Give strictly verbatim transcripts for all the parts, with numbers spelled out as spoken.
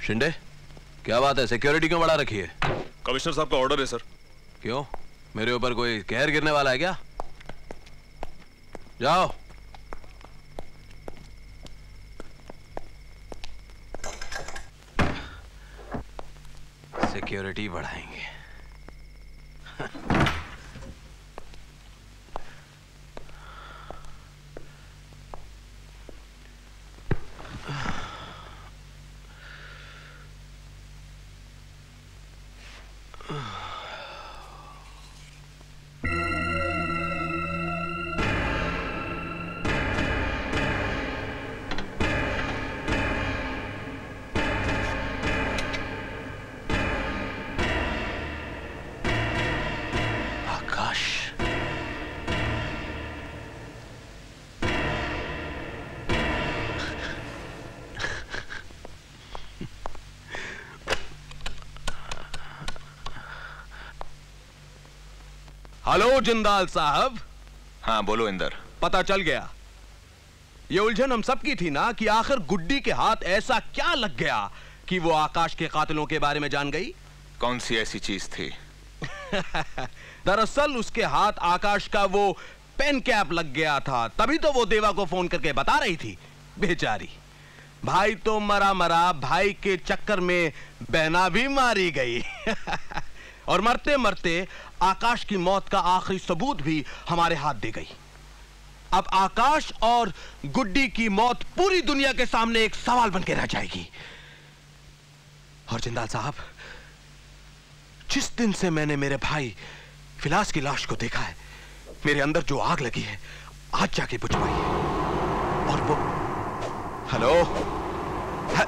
शिंदे, क्या बात है? सिक्योरिटी क्यों बढ़ा रखी है? कमिश्नर साहब का ऑर्डर है सर। क्यों? मेरे ऊपर कोई कहर गिरने वाला है क्या? जाओ। सिक्योरिटी बढ़ाएंगे। हेलो जिंदाल साहब। हाँ बोलो इंदर। पता चल गया। ये उलझन हम सबकी थी ना कि आखिर गुड्डी के हाथ ऐसा क्या लग गया कि वो आकाश के कातिलों के बारे में जान गई। कौन सी ऐसी चीज थी? दरअसल उसके हाथ आकाश का वो पेन कैप लग गया था, तभी तो वो देवा को फोन करके बता रही थी। बेचारी भाई तो मरा मरा, भाई के चक्कर में बहना भी मारी गई। और मरते मरते आकाश की मौत का आखिरी सबूत भी हमारे हाथ दे गई। अब आकाश और गुड्डी की मौत पूरी दुनिया के सामने एक सवाल बन के रह जाएगी। और जिंदाल साहब, जिस दिन से मैंने मेरे भाई फिलास की लाश को देखा है, मेरे अंदर जो आग लगी है आज जाके बुझवाई है। और वो हेलो है...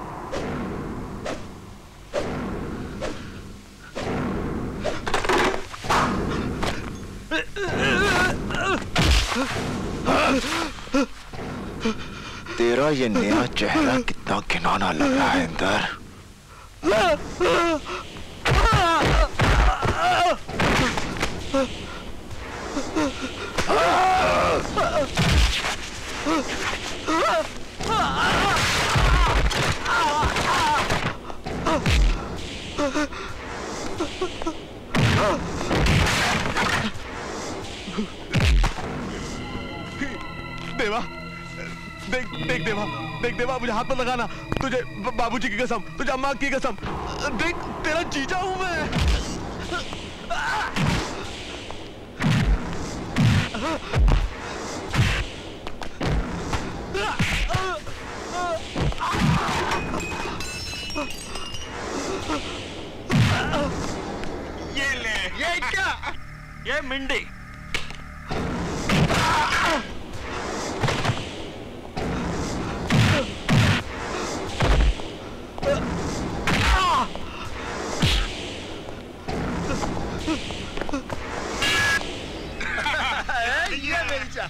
तेरा ये नया चेहरा कितना घिनौना लग रहा है इंदर। देवा, देख देख देवा, देख देवा, मुझे हाथ मत लगाना। तुझे बाबूजी की कसम, तुझे अम्मा की कसम, देख तेरा जीजा हूं मैं। ये ले, ये क्या? ये मिंडी। ये मेरी चा।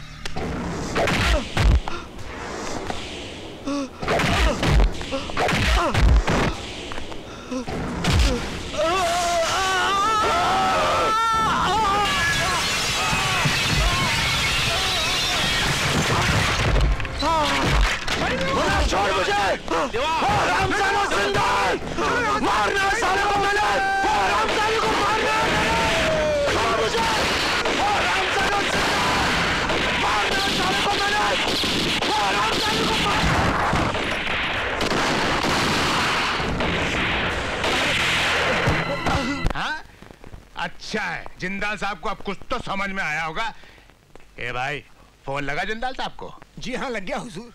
छोड़ मुझे। रामजानो जिंदा है। मारना है साले को मैंने। रामजानो को मारना है। छोड़ मुझे। रामजानो जिंदा है। मारना है साले को मैंने। रामजानो को मारना है। हाँ? अच्छा है, जिंदाल साहब को अब कुछ तो समझ में आया होगा। ए भाई, फोन लगा जिंदाल साहब को? जी हाँ, लग गया हुजूर।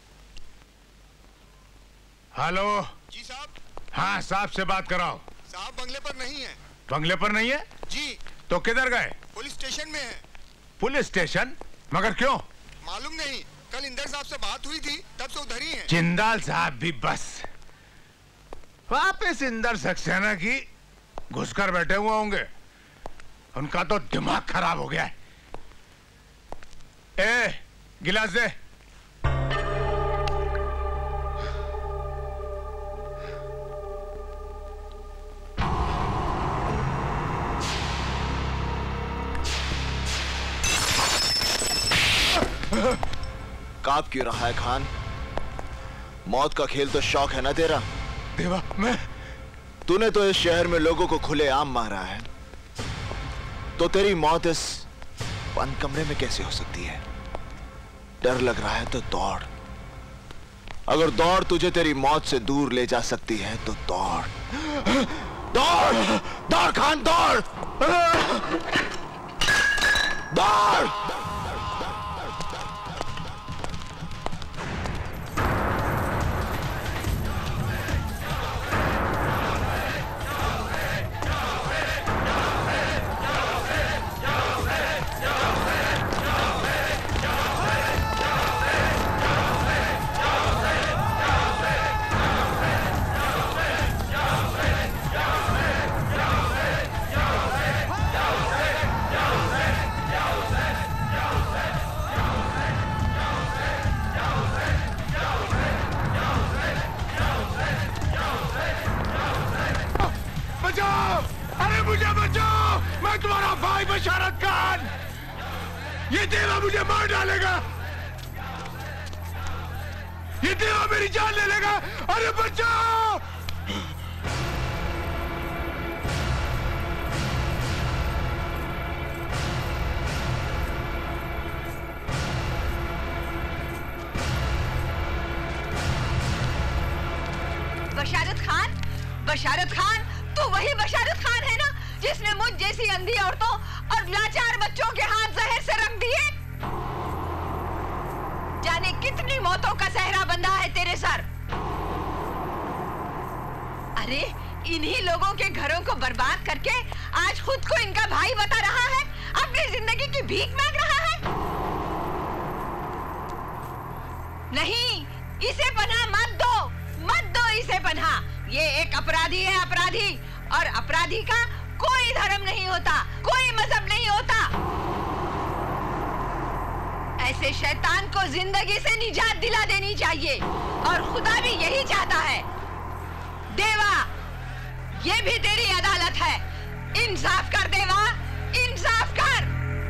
हेलो जी साहब। हाँ, साहब से बात कराओ। साहब बंगले पर नहीं है। बंगले पर नहीं है? जी। तो किधर गए? पुलिस स्टेशन में है। Police station? मगर क्यों? मालूम नहीं, कल इंदर साहब से बात हुई थी, तब से उधर ही हैं। जिंदाल साहब भी बस वापस इंदर सक्सेना की घुसकर बैठे हुए होंगे। उनका तो दिमाग खराब हो गया है। ए, गिलास दे। कांप क्यों रहा है खान? मौत का खेल तो शौक है ना तेरा? देवा, मैं तूने तो इस शहर में लोगों को खुलेआम मारा है, तो तेरी मौत इस बंद कमरे में कैसे हो सकती है? डर लग रहा है तो दौड़। अगर दौड़ तुझे तेरी मौत से दूर ले जा सकती है तो दौड़। दौड़, दौड़ खान, दौड़, दौड़। बशारत खान, ये देवा मुझे मार डालेगा, ये देवा मेरी जान ले लेगा। अरे बचाओ! बशारत खान, बशारत खान, तू वही बशारत खान है ना जिसने मुझ जैसी अंधी औरतों और लाचार बच्चों के हाथ जहर से रख दिए? जाने कितनी मौतों का सहरा बंधा है तेरे सर। अरे इन्हीं लोगों के घरों को बर्बाद करके आज खुद को इनका भाई बता रहा है, अपनी जिंदगी की भीख मांग रहा है। नहीं, इसे पनाह मत दो, मत दो इसे पनाह। ये एक अपराधी है, अपराधी, और अपराधी का कोई धर्म नहीं होता, कोई मजहब नहीं होता। ऐसे शैतान को जिंदगी से निजात दिला देनी चाहिए, और खुदा भी यही चाहता है। देवा, ये भी तेरी अदालत है, इंसाफ कर देवा, इंसाफ कर।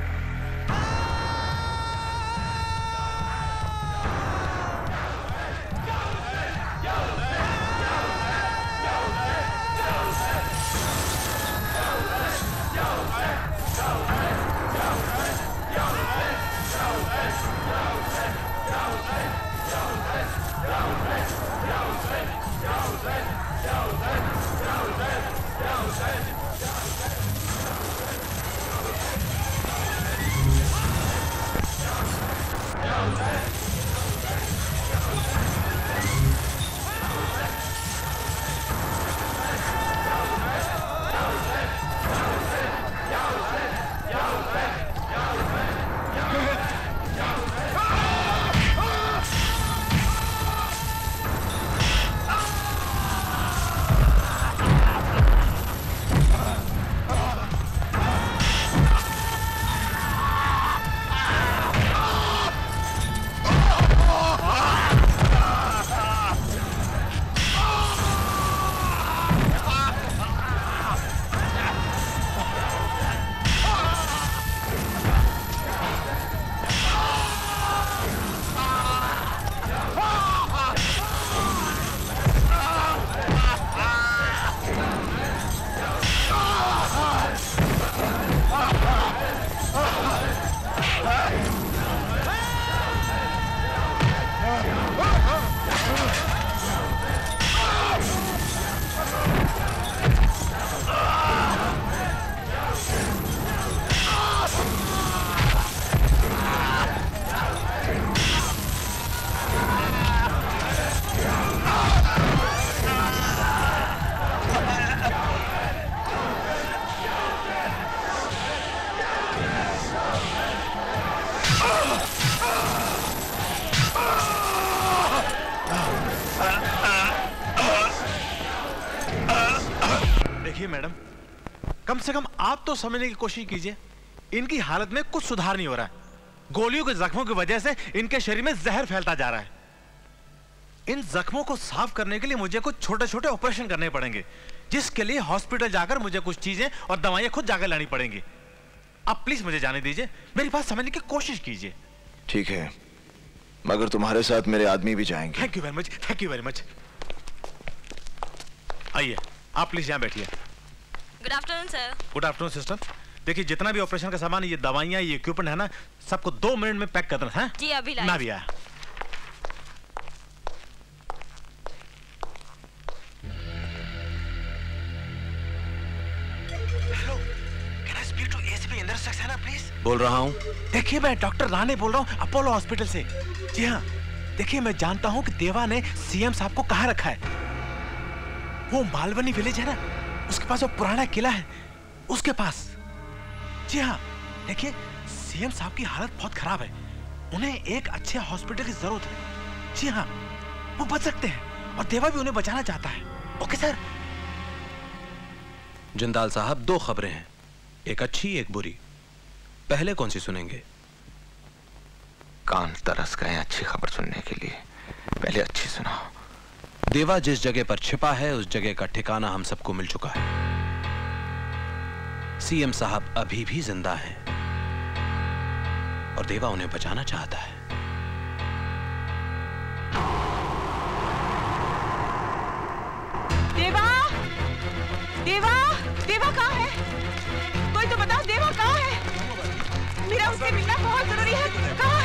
मैडम, कम से कम आप तो समझने की कोशिश कीजिए, इनकी हालत में कुछ सुधार नहीं हो रहा है। गोलियों के जख्मों की वजह से इनके शरीर में जहर फैलता जा रहा है। इन जख्मों को साफ करने के लिए मुझे कुछ छोटे छोटे ऑपरेशन करने पड़ेंगे, जिसके लिए हॉस्पिटल जाकर मुझे कुछ चीजें और दवाइयां खुद जाकर लानी पड़ेंगी। आप प्लीज मुझे जाने दीजिए, मेरी बात समझने की कोशिश कीजिए। ठीक है, मगर तुम्हारे साथ मेरे आदमी भी जाएंगे। Thank you very much, thank you very much. आइए, आप प्लीज यहाँ बैठिए। Good afternoon sir. Good afternoon sister. देखिए, जितना भी ऑपरेशन का सामान, ये दवाइयाँ, ये इक्विपमेंट है ना, सबको दो मिनट में पैक कर देना है। जी अभी लाइए। मैं भी आया। Hello, can I speak to ACP Inder Saxena please? बोल रहा हूँ। देखिए, मैं डॉक्टर राणे बोल रहा हूँ, अपोलो हॉस्पिटल से। जी हाँ, देखिए, मैं जानता हूँ कि देवा ने सीएम साहब को कहाँ रखा है। वो मालवनी विलेज है ना, उसके पास वो पुराना किला है, उसके पास। जी हाँ, देखिए, सीएम साहब की हालत बहुत खराब है, उन्हें एक अच्छे हॉस्पिटल की जरूरत है। जी हाँ, वो बच सकते हैं और देवा भी उन्हें बचाना चाहता है। Okay sir. जिंदाल साहब, दो खबरें हैं, एक अच्छी एक बुरी। पहले कौन सी सुनेंगे? कान तरस गए अच्छी खबर सुनने के लिए, पहले अच्छी सुनाओ। देवा जिस जगह पर छिपा है, उस जगह का ठिकाना हम सबको मिल चुका है। सीएम साहब अभी भी जिंदा हैं और देवा उन्हें बचाना चाहता है। देवा, देवा, देवा कहाँ है? कोई तो बताओ, देवा कहाँ है? मेरा उससे मिलना बहुत जरूरी है। कहाँ